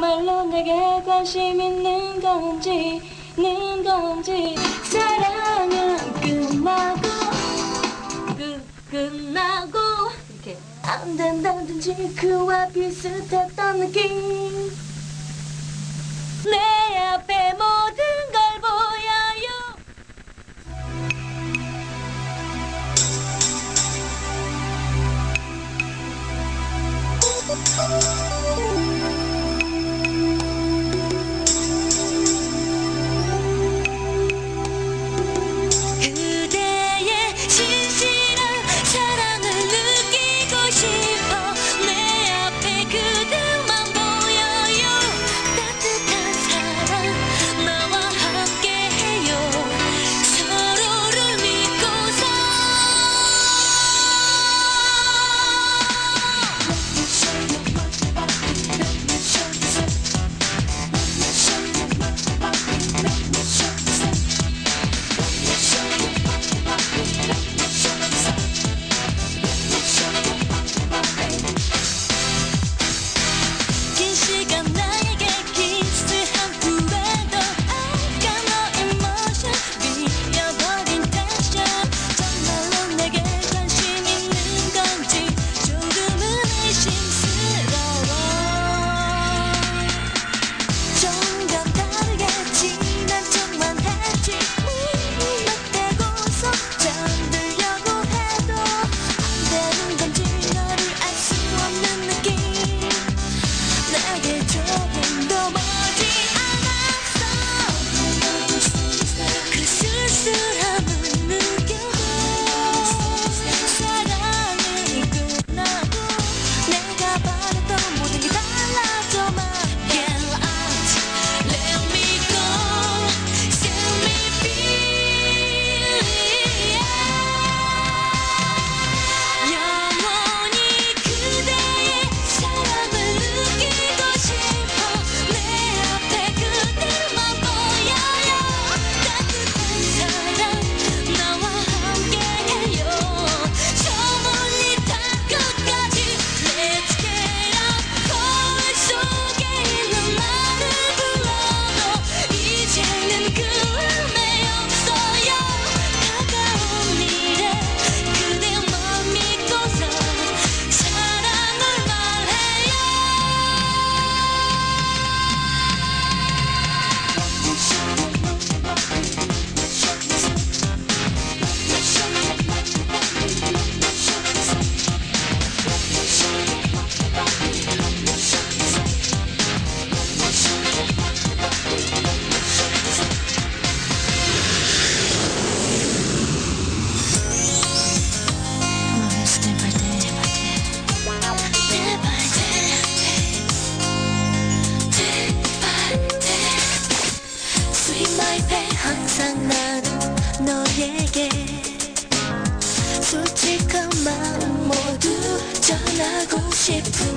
정말로 내게 관심 있는 건지 사랑은 끝나고 이렇게 안 된다든지 그와 비슷했던 느낌 내 앞에 모든 걸 보여요. 그대의 신실한 사랑을 느끼고 싶어 내 앞에 그대만 보여요. 따뜻한 사랑 나와 함께해요. 서로를 믿고서 긴 시간 나에게 키스한 후에도 아까 너의 모션 미쳐버린 텐션 정말로 내게 관심 있는 건지 조금은 의심스러워. 좀과 다르겠지 난 척만 했지 무턱대고서 잠들려고 해도 안 되는 건지 너를 알 수 없는 느낌 내게 조금 더 멀지 않았어. 그 쓸쓸함을 느껴도 사랑이 끝나고 내가 바랬던 모든 게 달라져. Get out, let me go, set me free. 영원히 그대의 사랑을 느끼고 싶어 내 앞에 그대만 보여요. 따뜻한 사랑 나와 함께해요. 소문이 달끝까지 Let's get up. 거울 속에 있는 나를 불러도 이제는 그 음에 없어요. 다가온 미래 그대만 믿고서 사랑을 말해요. Sweet my babe 항상 나는 너에게 솔직한 마음 모두 전하고 싶은